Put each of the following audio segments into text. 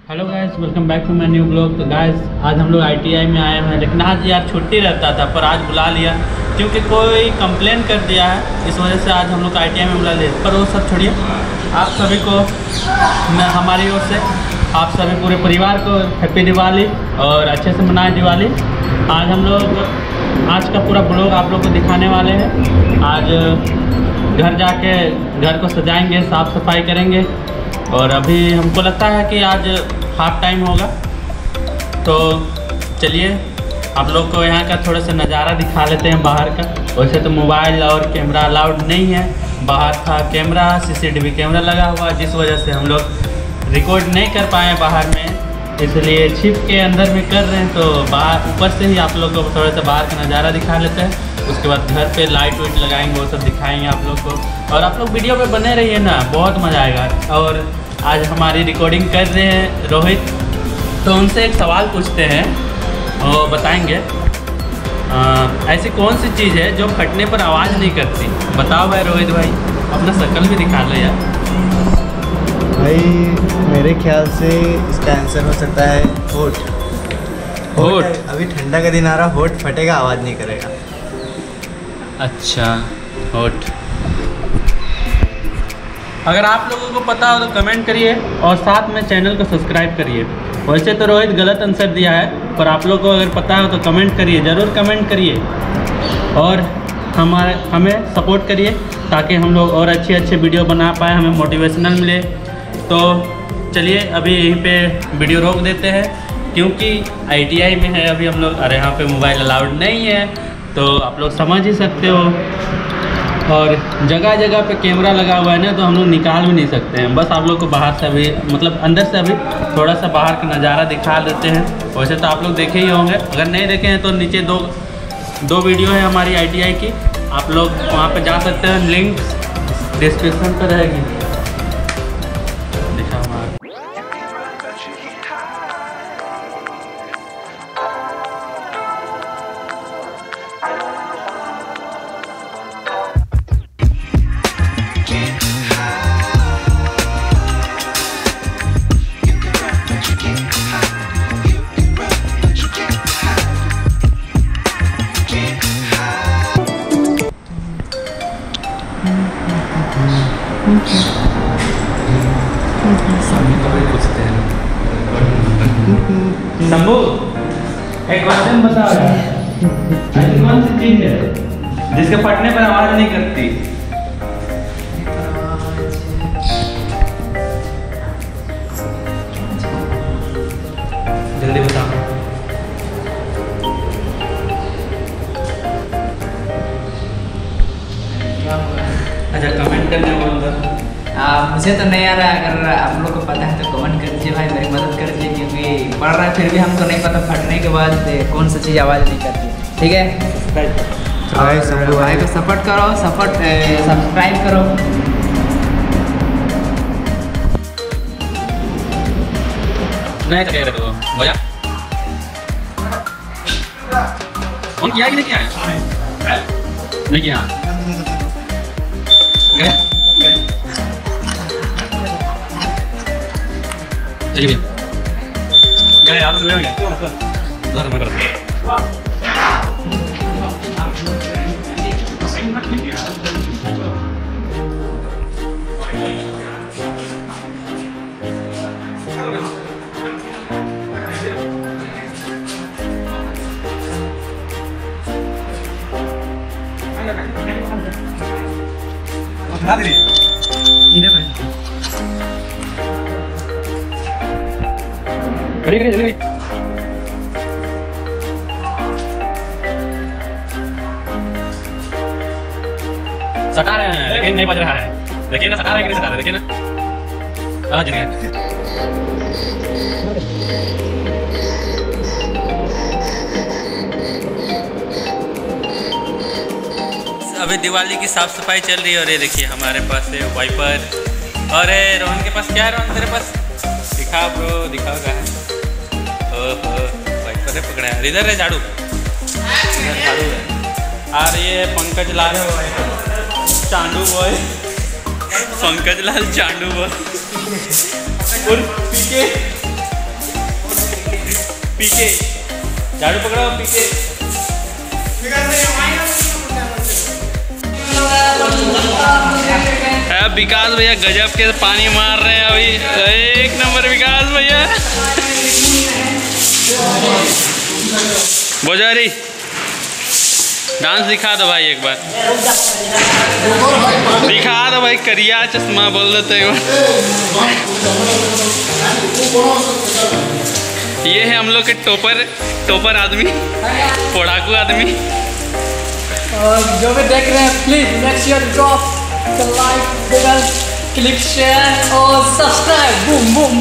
Hello guys, welcome back to my new blog. तो गाइस आज हम लोग ITI में आए हैं, लेकिन आज यार छुट्टी रहता था पर आज बुला लिया क्योंकि कोई कंप्लेन कर दिया है। इस वजह से आज हम लोग ITI में बुला लिए। पर वो सब छोड़िए, आप सभी को मैं हमारी ओर से आप सभी पूरे परिवार को हैप्पी दिवाली और अच्छे से मनाएं दिवाली। आज हम लोग आज का पूरा ब्लॉग आप लोग को दिखाने वाले हैं। आज घर जाके घर को सजाएंगे, साफ़ सफाई करेंगे और अभी हमको लगता है कि आज हाफ टाइम होगा। तो चलिए आप लोग को यहाँ का थोड़ा सा नज़ारा दिखा लेते हैं बाहर का। वैसे तो मोबाइल और कैमरा अलाउड नहीं है, बाहर था कैमरा, CCTV कैमरा लगा हुआ, जिस वजह से हम लोग रिकॉर्ड नहीं कर पाए बाहर में, इसलिए छिप के अंदर में कर रहे हैं। तो बाहर ऊपर से ही आप लोग को थोड़ा सा बाहर का नज़ारा दिखा लेते हैं। उसके बाद घर पे लाइट वाइट लगाएंगे, वो सब दिखाएंगे आप लोग को। और आप लोग वीडियो पे बने रहिए ना, बहुत मज़ा आएगा। और आज हमारी रिकॉर्डिंग कर रहे हैं रोहित, तो उनसे एक सवाल पूछते हैं, वो बताएंगे ऐसी कौन सी चीज़ है जो फटने पर आवाज़ नहीं करती। बताओ भाई रोहित भाई, अपना शक्ल भी दिखा लो यार। भाई मेरे ख्याल से इसका आंसर हो सकता है होठ। होठ? अभी ठंडा का दिन आ रहा, होठ फटेगा, आवाज़ नहीं करेगा। अच्छा, होठ। अगर आप लोगों को पता हो तो कमेंट करिए और साथ में चैनल को सब्सक्राइब करिए। वैसे तो रोहित गलत आंसर दिया है, पर आप लोग को अगर पता हो तो कमेंट करिए, ज़रूर कमेंट करिए और हमें सपोर्ट करिए ताकि हम लोग और अच्छे वीडियो बना पाए, हमें मोटिवेशनल मिले। तो चलिए अभी यहीं पे वीडियो रोक देते हैं क्योंकि ITI में है अभी हम लोग। अरे यहाँ पे मोबाइल अलाउड नहीं है, तो आप लोग समझ ही सकते हो। और जगह जगह पे कैमरा लगा हुआ है ना, तो हम लोग निकाल भी नहीं सकते हैं। बस आप लोग को बाहर से अभी मतलब अंदर से अभी थोड़ा सा बाहर का नज़ारा दिखा देते हैं। वैसे तो आप लोग देखे ही होंगे, अगर नहीं देखे हैं तो नीचे दो वीडियो है हमारी ITI की, आप लोग वहाँ पे जा सकते हैं, लिंक डिस्क्रिप्शन पर रहेगी। दिखा हमारा शंभू, एक क्वेश्चन बताओ यार, ऐसी कौन सी चीज है जिसके फटने पर आवाज नहीं करती? जल्दी बताओ। अच्छा, कमेंट करने बोल दो। मुझे तो नहीं आ रहा है, अगर आप लोग को पता है तो कमेंट कर दीजिए भाई, मेरी मदद कर दीजिए क्योंकि पढ़ रहा है फिर भी हमको नहीं पता फटने के बाद कौन सी चीज़ आवाज़ नहीं करती। ठीक है, और भाई को सपोर्ट करो, सब्सक्राइब करो। नहीं कह रहे तो बोला फोन किया कि नहीं किया? नहीं किया। चलिए गए यार, ले गए उधर मैं करता उठा दे इन्हें भाई करिए जल्दी। सटा रहे हैं लेकिन नहीं बज रहा है। देखिए ना, सटा रहे हैं कि नहीं सटा रहे, देखिए ना। आज अभी दिवाली की साफ सफाई चल रही है और ये देखिए हमारे पास है वाइपर। और रोहन के पास क्या है? रोहन तेरे पास दिखा ब्रो, दिखाओ क्या है? ओहो, वाइपर है पकड़ा है। इधर है झाड़ू, इधर झाड़ू है। और ये पंकज लाल चांडू बॉय, पंकज लाल चांडू बॉय और पीके पीके झाड़ू पकड़ो पीके। विकास भैया गजब के पानी मार रहे हैं अभी, एक नंबर विकास भैया। बोजारी डांस दिखा दो भाई एक बार, दिखा दो भाई, करिया चश्मा बोल देते हो। ये है हम लोग के टोपर आदमी, पढ़ाकू आदमी। और जो भी देख रहे हैं please make sure drop the like bell, click share और सब्सक्राइब। Boom boom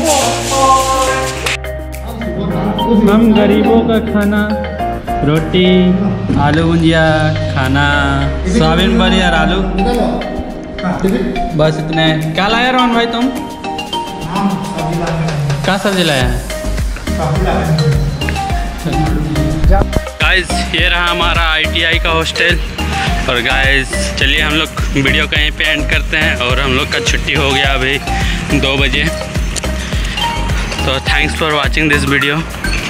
boom. हम गरीबों का खाना रोटी आलू भुजिया, खाना सोयाबीन बड़ी और आलू, बस इतने। क्या लाया रोहन भाई तुम? क्या सब्जी लाया है? गाइस ये रहा हमारा ITI का हॉस्टल। और गाइस चलिए हम लोग वीडियो कहीं पे एंड करते हैं, और हम लोग का छुट्टी हो गया अभी 2 बजे। तो thanks for watching this video.